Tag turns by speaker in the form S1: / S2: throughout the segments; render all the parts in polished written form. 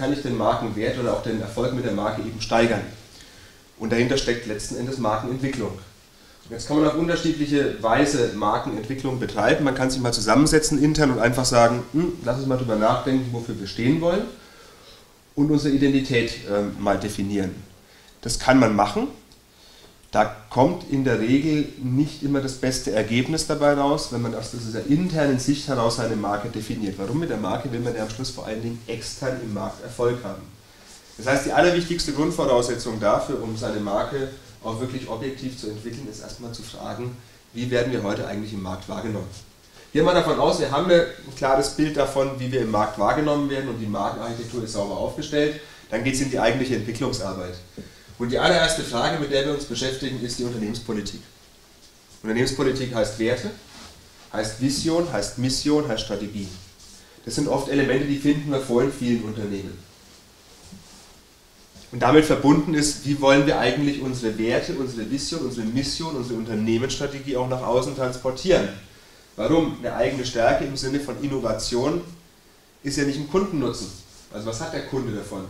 S1: kann ich den Markenwert oder auch den Erfolg mit der Marke eben steigern. Und dahinter steckt letzten Endes Markenentwicklung. Jetzt kann man auf unterschiedliche Weise Markenentwicklung betreiben. Man kann sich mal zusammensetzen intern und einfach sagen, lass uns mal drüber nachdenken, wofür wir stehen wollen und unsere Identität mal definieren. Das kann man machen. Da kommt in der Regel nicht immer das beste Ergebnis dabei raus, wenn man aus dieser internen Sicht heraus eine Marke definiert. Warum? Mit der Marke will man ja am Schluss vor allen Dingen extern im Markt Erfolg haben. Das heißt, die allerwichtigste Grundvoraussetzung dafür, um seine Marke auch wirklich objektiv zu entwickeln, ist erstmal zu fragen, wie werden wir heute eigentlich im Markt wahrgenommen. Gehen wir davon aus, wir haben ein klares Bild davon, wie wir im Markt wahrgenommen werden und die Markenarchitektur ist sauber aufgestellt, dann geht es in die eigentliche Entwicklungsarbeit. Und die allererste Frage, mit der wir uns beschäftigen, ist die Unternehmenspolitik. Unternehmenspolitik heißt Werte, heißt Vision, heißt Mission, heißt Strategie. Das sind oft Elemente, die finden wir vor in vielen Unternehmen. Und damit verbunden ist, wie wollen wir eigentlich unsere Werte, unsere Vision, unsere Mission, unsere Unternehmensstrategie auch nach außen transportieren. Warum? Eine eigene Stärke im Sinne von Innovation ist ja nicht im Kundennutzen. Also was hat der Kunde davon?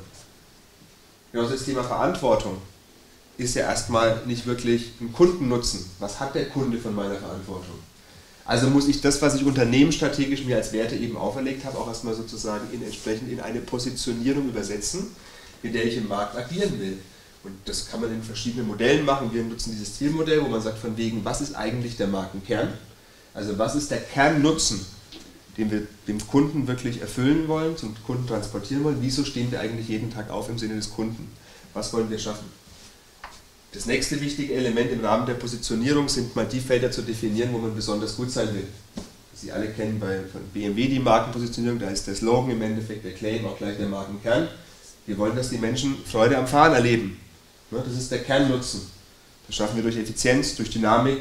S1: Genauso das Thema Verantwortung ist ja erstmal nicht wirklich ein Kundennutzen. Was hat der Kunde von meiner Verantwortung? Also muss ich das, was ich unternehmensstrategisch mir als Werte eben auferlegt habe, auch erstmal sozusagen entsprechend in eine Positionierung übersetzen, mit der ich im Markt agieren will. Und das kann man in verschiedenen Modellen machen. Wir nutzen dieses Zielmodell, wo man sagt, von wegen, was ist eigentlich der Markenkern? Also was ist der Kernnutzen, den wir dem Kunden wirklich erfüllen wollen, zum Kunden transportieren wollen? Wieso stehen wir eigentlich jeden Tag auf im Sinne des Kunden? Was wollen wir schaffen? Das nächste wichtige Element im Rahmen der Positionierung sind mal die Felder zu definieren, wo man besonders gut sein will. Sie alle kennen von BMW die Markenpositionierung, da ist der Slogan im Endeffekt, der Claim, auch gleich der Markenkern. Wir wollen, dass die Menschen Freude am Fahren erleben. Das ist der Kernnutzen. Das schaffen wir durch Effizienz, durch Dynamik,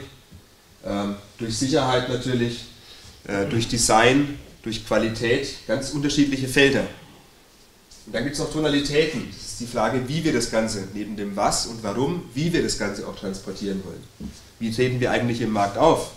S1: durch Sicherheit natürlich, durch Design, durch Qualität, ganz unterschiedliche Felder. Und dann gibt es noch Tonalitäten. Das ist die Frage, wie wir das Ganze, neben dem Was und Warum, wie wir das Ganze auch transportieren wollen. Wie treten wir eigentlich im Markt auf?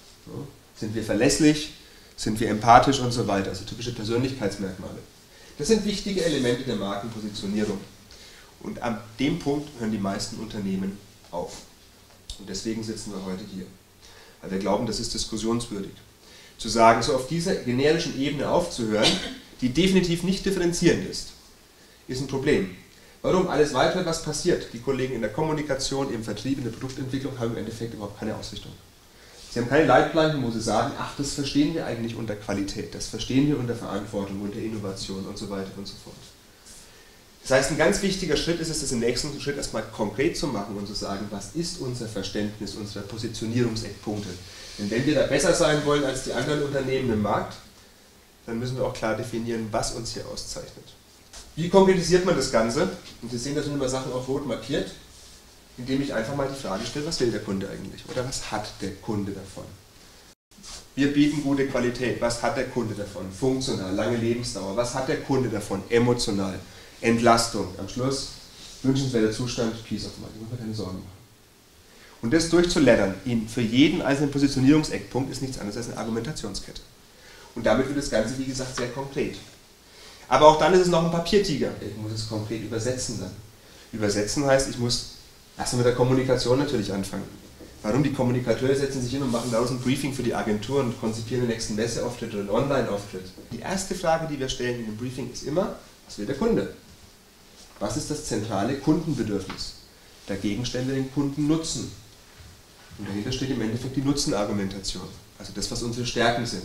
S1: Sind wir verlässlich? Sind wir empathisch und so weiter? Also typische Persönlichkeitsmerkmale. Das sind wichtige Elemente der Markenpositionierung. Und an dem Punkt hören die meisten Unternehmen auf. Und deswegen sitzen wir heute hier. Weil wir glauben, das ist diskussionswürdig. Zu sagen, so auf dieser generischen Ebene aufzuhören, die definitiv nicht differenzierend ist ein Problem. Warum? Alles weitere, was passiert? Die Kollegen in der Kommunikation, im Vertrieb, in der Produktentwicklung haben im Endeffekt überhaupt keine Ausrichtung. Sie haben keine Leitplanken, wo sie sagen, ach, das verstehen wir eigentlich unter Qualität, das verstehen wir unter Verantwortung, unter Innovation und so weiter und so fort. Das heißt, ein ganz wichtiger Schritt ist es, das im nächsten Schritt erstmal konkret zu machen und zu sagen, was ist unser Verständnis unserer Positionierungseckpunkte. Denn wenn wir da besser sein wollen als die anderen Unternehmen im Markt, dann müssen wir auch klar definieren, was uns hier auszeichnet. Wie konkretisiert man das Ganze? Und Sie sehen, da sind immer Sachen auch rot markiert, indem ich einfach mal die Frage stelle, was will der Kunde eigentlich? Oder was hat der Kunde davon? Wir bieten gute Qualität. Was hat der Kunde davon? Funktional, lange Lebensdauer. Was hat der Kunde davon? Emotional. Entlastung. Am Schluss wünschenswerter Zustand, Peace of Mind. Da muss man keine Sorgen machen. Und das durchzuleddern für jeden einzelnen Positionierungseckpunkt ist nichts anderes als eine Argumentationskette. Und damit wird das Ganze, wie gesagt, sehr konkret. Aber auch dann ist es noch ein Papiertiger. Ich muss es konkret übersetzen dann. Übersetzen heißt, ich muss erstmal mit der Kommunikation natürlich anfangen. Warum? Die Kommunikateure setzen sich hin und machen daraus ein Briefing für die Agentur und konzipieren den nächsten Messeauftritt oder einen Online-Auftritt. Die erste Frage, die wir stellen in dem Briefing, ist immer, was will der Kunde? Was ist das zentrale Kundenbedürfnis? Dagegen stellen wir den Kundennutzen. Und dahinter steht im Endeffekt die Nutzenargumentation. Also das, was unsere Stärken sind.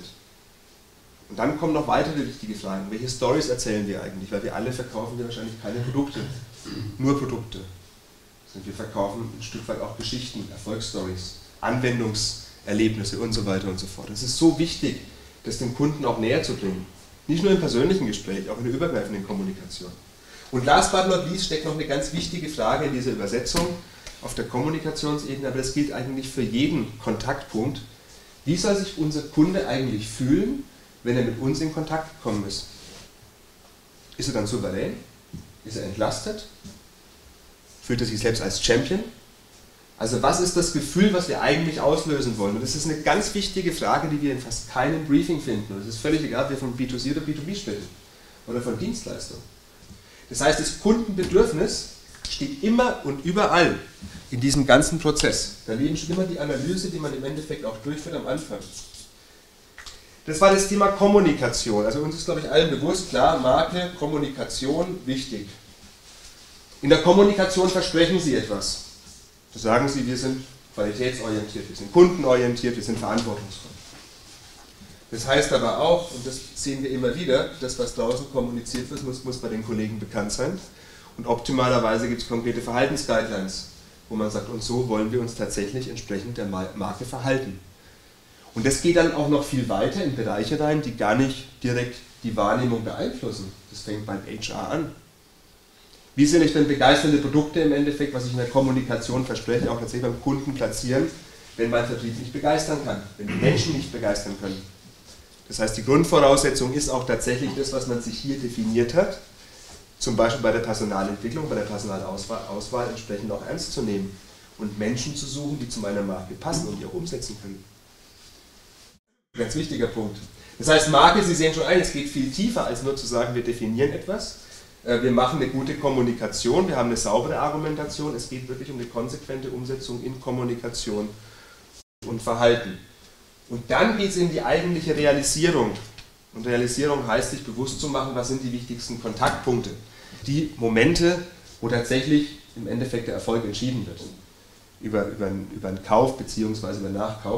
S1: Und dann kommen noch weitere wichtige Fragen. Welche Stories erzählen wir eigentlich? Weil wir alle verkaufen wir wahrscheinlich keine Produkte, nur Produkte. Wir verkaufen ein Stück weit auch Geschichten, Erfolgsstories, Anwendungserlebnisse und so weiter und so fort. Es ist so wichtig, das dem Kunden auch näher zu bringen. Nicht nur im persönlichen Gespräch, auch in der übergreifenden Kommunikation. Und last but not least steckt noch eine ganz wichtige Frage in dieser Übersetzung auf der Kommunikationsebene, aber das gilt eigentlich für jeden Kontaktpunkt. Wie soll sich unser Kunde eigentlich fühlen, wenn er mit uns in Kontakt gekommen ist? Ist er dann souverän? Ist er entlastet? Fühlt er sich selbst als Champion? Also was ist das Gefühl, was wir eigentlich auslösen wollen? Und das ist eine ganz wichtige Frage, die wir in fast keinem Briefing finden. Und es ist völlig egal, ob wir von B2C oder B2B sprechen oder von Dienstleistung. Das heißt, das Kundenbedürfnis steht immer und überall in diesem ganzen Prozess. Daneben steht immer die Analyse, die man im Endeffekt auch durchführt am Anfang. Das war das Thema Kommunikation. Also uns ist, glaube ich, allen bewusst, klar, Marke, Kommunikation, wichtig. In der Kommunikation versprechen Sie etwas. Da sagen Sie, wir sind qualitätsorientiert, wir sind kundenorientiert, wir sind verantwortungsvoll. Das heißt aber auch, und das sehen wir immer wieder, das, was draußen kommuniziert wird, muss bei den Kollegen bekannt sein. Und optimalerweise gibt es konkrete Verhaltensguidelines, wo man sagt, und so wollen wir uns tatsächlich entsprechend der Marke verhalten. Und das geht dann auch noch viel weiter in Bereiche rein, die gar nicht direkt die Wahrnehmung beeinflussen. Das fängt beim HR an. Wie soll ich denn begeisternde Produkte im Endeffekt, was ich in der Kommunikation verspreche, auch tatsächlich beim Kunden platzieren, wenn mein Vertrieb nicht begeistern kann, wenn die Menschen nicht begeistern können? Das heißt, die Grundvoraussetzung ist auch tatsächlich das, was man sich hier definiert hat, zum Beispiel bei der Personalentwicklung, bei der Personalauswahl entsprechend auch ernst zu nehmen und Menschen zu suchen, die zu meiner Marke passen und die auch umsetzen können. Ganz wichtiger Punkt. Das heißt, Marke, Sie sehen schon ein, es geht viel tiefer, als nur zu sagen, wir definieren etwas. Wir machen eine gute Kommunikation, wir haben eine saubere Argumentation. Es geht wirklich um eine konsequente Umsetzung in Kommunikation und Verhalten. Und dann geht es in die eigentliche Realisierung. Und Realisierung heißt, sich bewusst zu machen, was sind die wichtigsten Kontaktpunkte. Die Momente, wo tatsächlich im Endeffekt der Erfolg entschieden wird. Über einen Kauf bzw. über Nachkauf.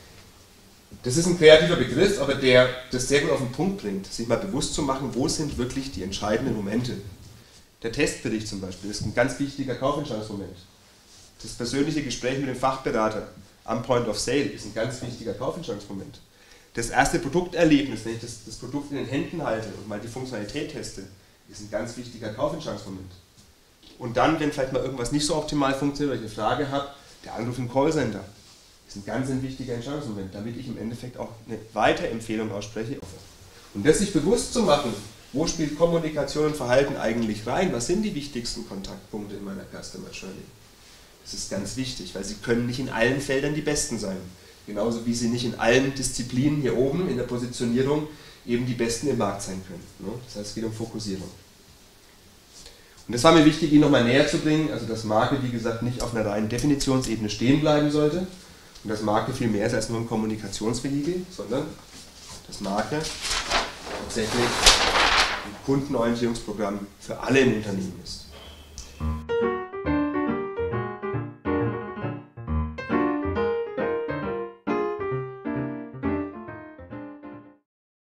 S1: Das ist ein kreativer Begriff, aber der das sehr gut auf den Punkt bringt, sich mal bewusst zu machen, wo sind wirklich die entscheidenden Momente. Der Testbericht zum Beispiel ist ein ganz wichtiger Kaufentscheidungsmoment. Das persönliche Gespräch mit dem Fachberater am Point of Sale ist ein ganz wichtiger Kaufentscheidungsmoment. Das erste Produkterlebnis, wenn ich das Produkt in den Händen halte und mal die Funktionalität teste, ist ein ganz wichtiger Kaufentscheidungsmoment. Und dann, wenn vielleicht mal irgendwas nicht so optimal funktioniert oder ich eine Frage habe, der Anruf im Callcenter. Das ist ein ganz wichtiger Entscheidungsmoment, damit ich im Endeffekt auch eine Weiterempfehlung ausspreche. Und das sich bewusst zu machen, wo spielt Kommunikation und Verhalten eigentlich rein, was sind die wichtigsten Kontaktpunkte in meiner Customer Journey. Das ist ganz wichtig, weil Sie können nicht in allen Feldern die Besten sein. Genauso wie Sie nicht in allen Disziplinen hier oben in der Positionierung eben die Besten im Markt sein können. Das heißt, es geht um Fokussierung. Und das war mir wichtig, Ihnen nochmal näher zu bringen, also dass Marke, wie gesagt, nicht auf einer reinen Definitionsebene stehen bleiben sollte. Und dass Marke viel mehr ist als nur ein Kommunikationsvehikel, sondern dass Marke tatsächlich ein Kundenorientierungsprogramm für alle im Unternehmen ist.